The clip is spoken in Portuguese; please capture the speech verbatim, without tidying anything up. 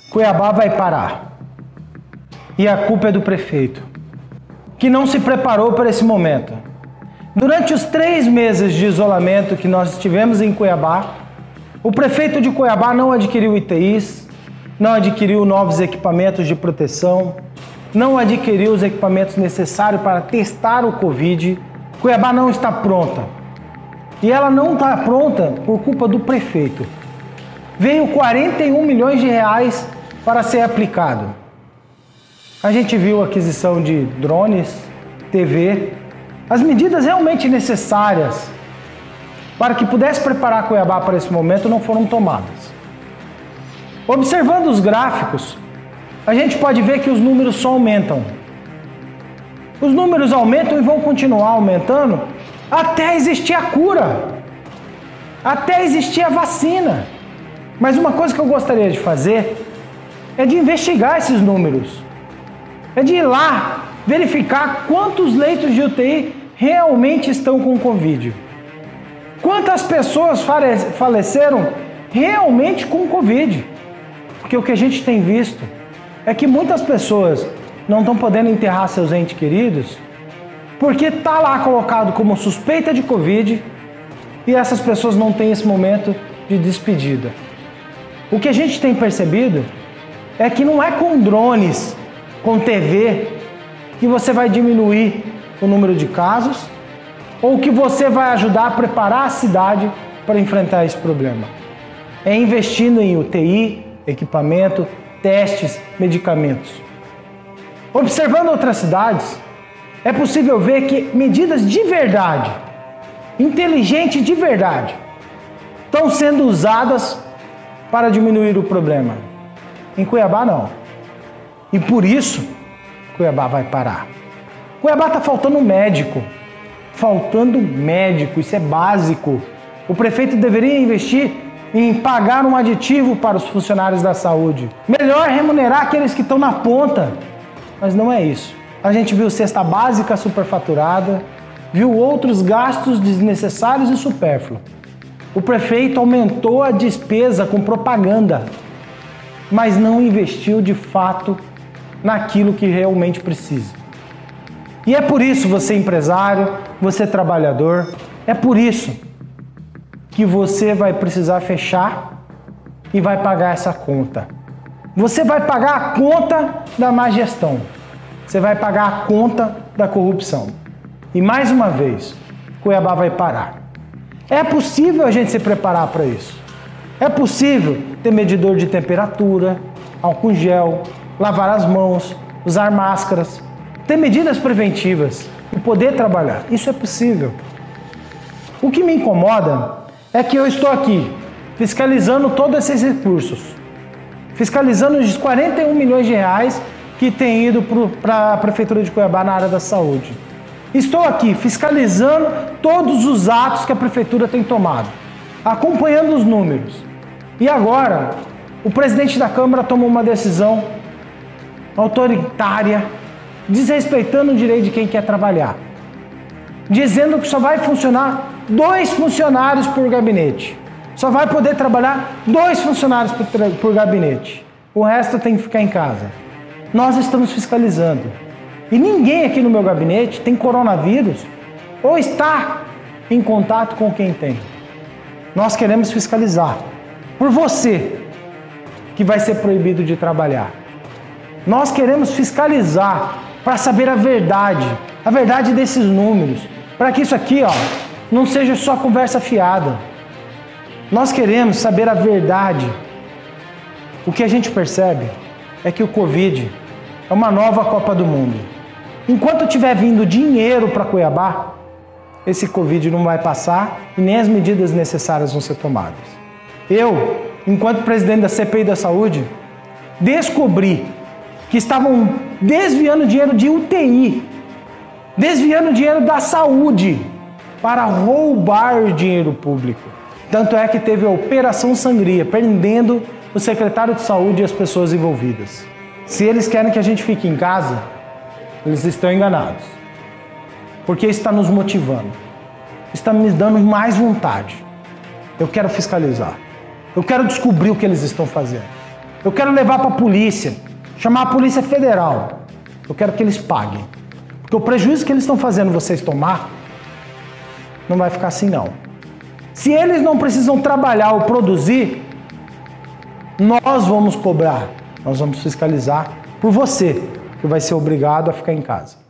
Cuiabá vai parar. E a culpa é do prefeito, que não se preparou para esse momento. Durante os três meses de isolamento que nós estivemos em Cuiabá, o prefeito de Cuiabá não adquiriu I T Is, não adquiriu novos equipamentos de proteção, não adquiriu os equipamentos necessários para testar o Covid. Cuiabá não está pronta. E ela não está pronta por culpa do prefeito. Veio quarenta e um milhões de reais para ser aplicado. A gente viu a aquisição de drones, T V, as medidas realmente necessárias para que pudesse preparar Cuiabá para esse momento não foram tomadas. Observando os gráficos, a gente pode ver que os números só aumentam. Os números aumentam e vão continuar aumentando até existir a cura, até existir a vacina. Mas uma coisa que eu gostaria de fazer é de investigar esses números, é de ir lá verificar quantos leitos de U T I realmente estão com Covid. Quantas pessoas faleceram realmente com Covid? Porque o que a gente tem visto é que muitas pessoas não estão podendo enterrar seus entes queridos porque está lá colocado como suspeita de Covid e essas pessoas não têm esse momento de despedida. O que a gente tem percebido é que não é com drones, com T V, que você vai diminuir o número de casos ou que você vai ajudar a preparar a cidade para enfrentar esse problema. É investindo em U T I, equipamento, testes, medicamentos. Observando outras cidades, é possível ver que medidas de verdade, inteligentes de verdade, estão sendo usadas para diminuir o problema. Em Cuiabá, não. E por isso, Cuiabá vai parar. Cuiabá está faltando médico. Faltando médico, isso é básico. O prefeito deveria investir em pagar um aditivo para os funcionários da saúde. Melhor remunerar aqueles que estão na ponta. Mas não é isso. A gente viu cesta básica superfaturada, viu outros gastos desnecessários e supérfluos. O prefeito aumentou a despesa com propaganda, mas não investiu de fato naquilo que realmente precisa. E é por isso, você empresário, você trabalhador, é por isso que você vai precisar fechar e vai pagar essa conta. Você vai pagar a conta da má gestão. Você vai pagar a conta da corrupção. E mais uma vez, Cuiabá vai parar. É possível a gente se preparar para isso. É possível ter medidor de temperatura, álcool gel, lavar as mãos, usar máscaras, ter medidas preventivas e poder trabalhar. Isso é possível. O que me incomoda é que eu estou aqui fiscalizando todos esses recursos, fiscalizando os quarenta e um milhões de reais que tem ido para a Prefeitura de Cuiabá na área da saúde. Estou aqui fiscalizando todos os atos que a Prefeitura tem tomado, acompanhando os números. E agora, o presidente da Câmara tomou uma decisão autoritária, desrespeitando o direito de quem quer trabalhar, dizendo que só vai funcionar dois funcionários por gabinete. Só vai poder trabalhar dois funcionários por, por gabinete. O resto tem que ficar em casa. Nós estamos fiscalizando. E ninguém aqui no meu gabinete tem coronavírus ou está em contato com quem tem. Nós queremos fiscalizar. Por você, que vai ser proibido de trabalhar. Nós queremos fiscalizar para saber a verdade, a verdade desses números, para que isso aqui, ó, não seja só conversa fiada. Nós queremos saber a verdade. O que a gente percebe é que o Covid é uma nova Copa do Mundo. Enquanto tiver vindo dinheiro para Cuiabá, esse Covid não vai passar e nem as medidas necessárias vão ser tomadas. Eu, enquanto presidente da C P I da Saúde, descobri que estavam desviando dinheiro de U T I, desviando dinheiro da saúde para roubar dinheiro público. Tanto é que teve a Operação Sangria, prendendo o secretário de saúde e as pessoas envolvidas. Se eles querem que a gente fique em casa, eles estão enganados. Porque isso está nos motivando. Está me dando mais vontade. Eu quero fiscalizar. Eu quero descobrir o que eles estão fazendo. Eu quero levar para a polícia, chamar a Polícia Federal. Eu quero que eles paguem. Porque o prejuízo que eles estão fazendo vocês tomar, não vai ficar assim não. Se eles não precisam trabalhar ou produzir, nós vamos cobrar. Nós vamos fiscalizar por você, que vai ser obrigado a ficar em casa.